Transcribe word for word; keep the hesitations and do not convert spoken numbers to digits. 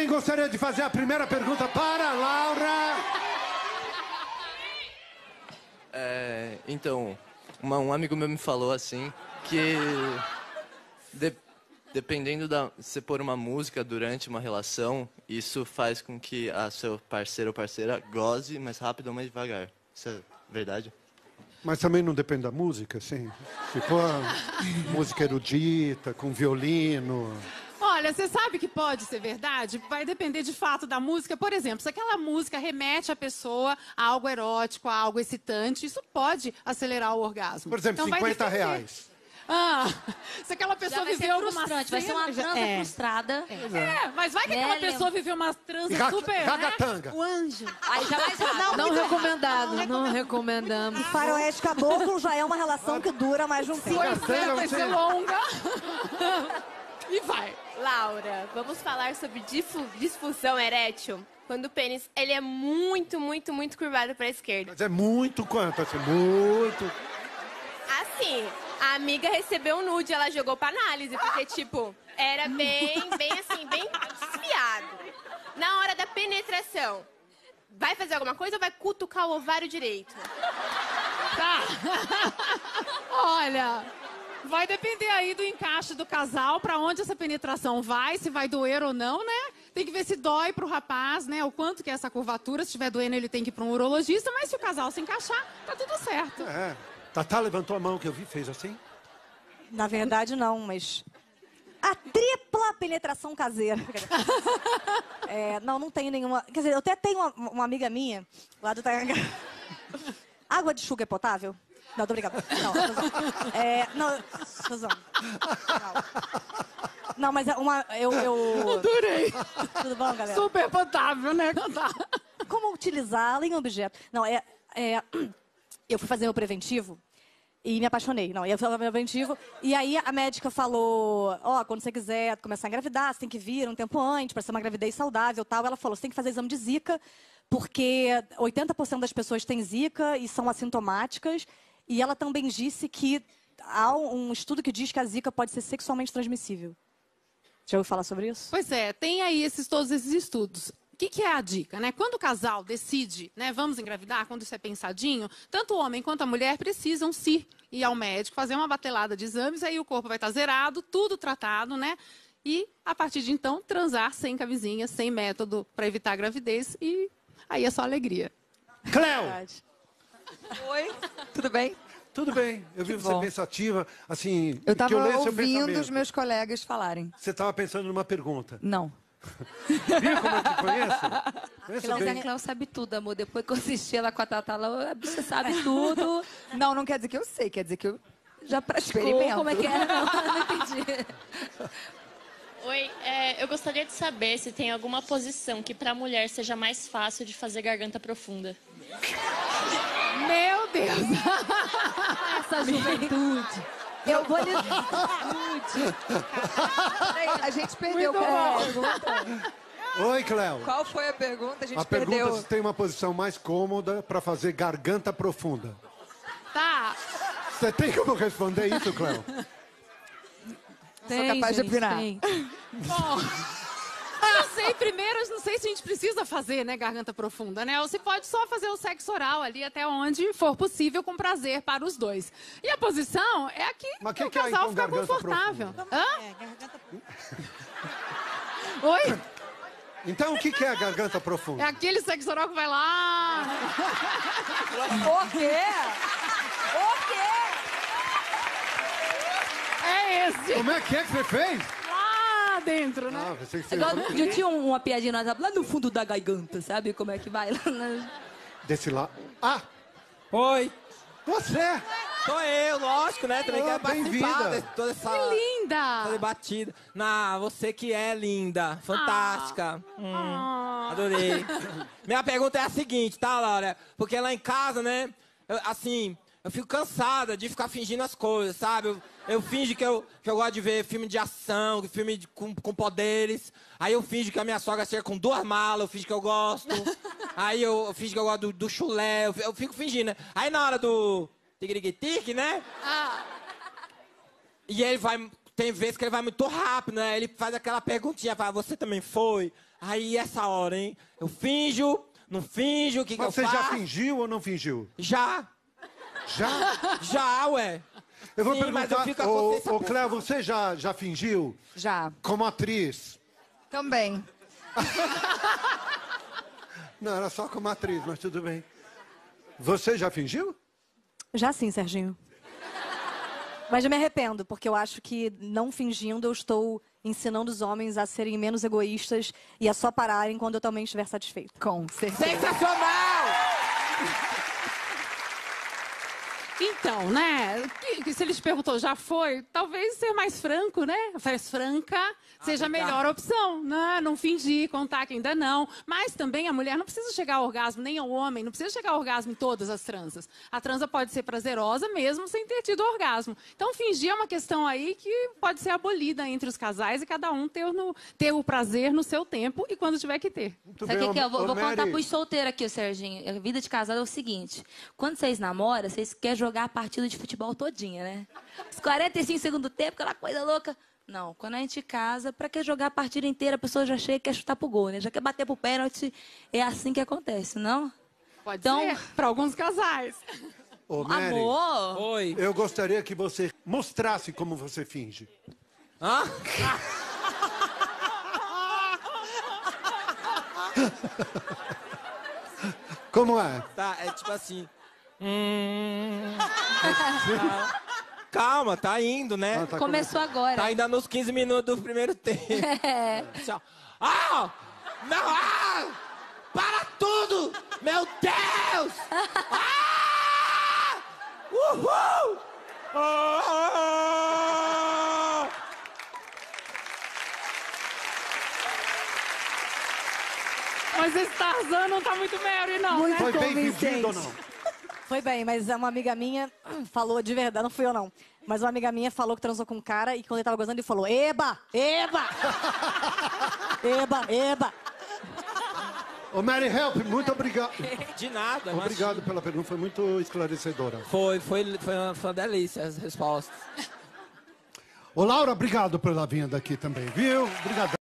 gostaria de fazer a primeira pergunta para a Laura? É, então, uma, um amigo meu me falou assim que de, dependendo da você pôr uma música durante uma relação, isso faz com que a seu parceiro ou parceira goze mais rápido ou mais devagar. Isso é verdade? Mas também não depende da música, sim. Se for música erudita, com violino... Olha, você sabe que pode ser verdade? Vai depender de fato da música. Por exemplo, se aquela música remete a pessoa a algo erótico, a algo excitante, isso pode acelerar o orgasmo. Por exemplo, então, cinquenta reais. Ah, se aquela pessoa vai viveu ser frustrante, vai ser uma transa é. frustrada. É. é, mas vai que né, aquela pessoa viveu uma transa super, Ragatanga. Né? O anjo. Aí já vai ser Não, não recomendado, não, não recomendamos. Faroeste caboclo já é uma relação que dura mais de um tempo. Pois é, vai ser longa. E vai. Laura, vamos falar sobre disfunção erétil? Quando o pênis ele é muito, muito, muito curvado para a esquerda. Mas é muito quanto? Assim, muito... Assim, a amiga recebeu um nude, ela jogou pra análise, porque, tipo, era bem, bem assim, bem desviado. Na hora da penetração, vai fazer alguma coisa ou vai cutucar o ovário direito? Tá. Olha, vai depender aí do encaixe do casal, pra onde essa penetração vai, se vai doer ou não, né? Tem que ver se dói pro rapaz, né? O quanto que é essa curvatura. Se estiver doendo, ele tem que ir pra um urologista, mas se o casal se encaixar, tá tudo certo. É. Tatá levantou a mão que eu vi, fez assim? Na verdade, não, mas... A tripla penetração caseira. É, não, não tenho nenhuma... Quer dizer, eu até tenho uma, uma amiga minha, lá do Taianga. Água de chuca é potável? Não, tô brincando. Não, tô zoando. É, não, tô zoando. Não. Não, mas é uma... Eu, eu... Adorei. Tudo bom, galera? Super potável, né? Como utilizá-la em objeto? Não, é... é... Eu fui fazer meu preventivo e me apaixonei. Não, eu fui fazer meu preventivo e aí a médica falou, ó, oh, quando você quiser começar a engravidar, você tem que vir um tempo antes para ser uma gravidez saudável e tal. Ela falou, você tem que fazer exame de zika, porque oitenta por cento das pessoas têm zika e são assintomáticas. E ela também disse que há um estudo que diz que a zika pode ser sexualmente transmissível. Já ouviu falar sobre isso? Pois é, tem aí esses, todos esses estudos. O que, que é a dica, né? Quando o casal decide, né, vamos engravidar, quando isso é pensadinho, tanto o homem quanto a mulher precisam se ir ao médico, fazer uma batelada de exames, aí o corpo vai estar zerado, tudo tratado, né? E, a partir de então, transar sem camisinha, sem método para evitar a gravidez e aí é só alegria. Cléo! Oi, tudo bem? Tudo bem. Eu vi Que você bom. pensativa, assim... Eu que eu estava leio seu ouvindo pensamento. os meus colegas falarem. Você estava pensando numa pergunta. Não. Viu como eu te conheço? Conheço Mas a bem. Cléo sabe tudo, amor. Depois que eu assisti ela com a Tatá, ela, a bicha sabe tudo. Não, não quer dizer que eu sei, quer dizer que eu já praticou. Como é que era? Não, não entendi. Oi, é, eu gostaria de saber se tem alguma posição que para a mulher seja mais fácil de fazer garganta profunda. Meu Deus! Essa juventude. Eu vou lhe... A gente perdeu. Muito Qual bom. foi a pergunta? Oi, Cléo. Qual foi a pergunta? A gente A pergunta perdeu. é se tem uma posição mais cômoda para fazer garganta profunda. Tá. Você tem como responder isso, Cléo? Sou capaz de opinar. Bom, não sei, primeiro, não sei se a gente precisa fazer, né, garganta profunda, né? Ou se pode só fazer o sexo oral ali até onde for possível com prazer para os dois. E a posição é aqui Mas que que o que é, casal então, fica garganta confortável. profunda? Hã? É, garganta... Oi? Então, o que que é a garganta É profunda? aquele sexo oral que vai lá... O quê? O quê? É esse. Como é que é que você fez? Lá dentro, né? Ah, pensei que você... Igual, eu tinha um- uma piadinha no WhatsApp, lá no fundo da garganta, sabe? Como é que vai? Lá na... Desse lá. Ah, Oi, você! sou eu, lógico, né? Também Ah, quero participar bem-vinda. de toda essa, Que linda! toda batida. Na, você que é linda, fantástica. Hum, Ah. adorei. Minha pergunta é a seguinte, tá, Laura? Porque lá em casa, né, eu, assim, eu fico cansada de ficar fingindo as coisas, sabe? Eu, eu finjo que eu, que eu gosto de ver filme de ação, filme de- com, com poderes. Aí eu finjo que a minha sogra chega com duas malas, eu finjo que eu gosto. Aí eu, eu finjo que eu gosto do, do chulé, eu, eu fico fingindo, né? Aí na hora do tigrigue-tique, né? Ah, E ele vai... Tem vezes que ele vai muito rápido, né? Ele faz aquela perguntinha, fala, você também foi? Aí essa hora, hein? Eu finjo, não finjo, o que, que eu Mas você faço? já fingiu ou não fingiu? Já. Já? Já, ué. Eu vou Sim, mas eu perguntar, fico com ô, consciência ô Cléo, você já, já fingiu? Já. Como atriz? Também. Não, era só como atriz, mas tudo bem. Você já fingiu? Já sim, Serginho. Mas eu me arrependo, porque eu acho que não fingindo eu estou ensinando os homens a serem menos egoístas e a só pararem quando eu também estiver satisfeito. Com certeza. Sensacional! Então, né? Que, que se ele te perguntou, já foi? Talvez ser mais franco, né? Mais franca seja a melhor opção, né? Não fingir, contar que ainda não. Mas também a mulher não precisa chegar ao orgasmo, nem o homem, não precisa chegar ao orgasmo em todas as transas. A transa pode ser prazerosa mesmo sem ter tido orgasmo. Então, fingir é uma questão aí que pode ser abolida entre os casais e cada um ter, no, ter o prazer no seu tempo e quando tiver que ter. Muito Sabe o que, que é? Eu vou, ô, vou contar Mary. pros solteiros aqui, o Serginho. A vida de casado é o seguinte. Quando vocês namoram, vocês querem jogar a partida de futebol todinha, né? Os quarenta e cinco segundos do tempo, aquela coisa louca. Não, quando a gente casa, pra que jogar a partida inteira? A pessoa já chega e quer chutar pro gol, né? Já quer bater pro pênalti. É assim que acontece, não? Pode Então- ser, para alguns casais. Ô, Mary, Amor! Oi. eu gostaria que você mostrasse como você finge. Hã? Como é? Tá, é tipo assim. Hum... Calma, tá indo, né? Ah, tá Começou agora. Tá ainda nos quinze minutos do primeiro tempo. É. Assim, ah! Não! Ah! Para tudo! Meu Deus! Ah! Uhul! Ah! Mas esse Tarzan não tá muito Mary, não, né? Foi bem convincente. fingido ou não? Foi bem, mas uma amiga minha falou de verdade, não fui eu não. Mas uma amiga minha falou que transou com um cara e quando ele tava gozando ele falou: Eba! Eba! Eba! Eba! Ô, Mary Help, muito obrigado. De nada, mas- Obrigado pela pergunta, foi muito esclarecedora. Foi, foi, foi, uma, foi uma delícia as respostas. Ô, Laura, obrigado pela vinda aqui também, viu? Obrigado.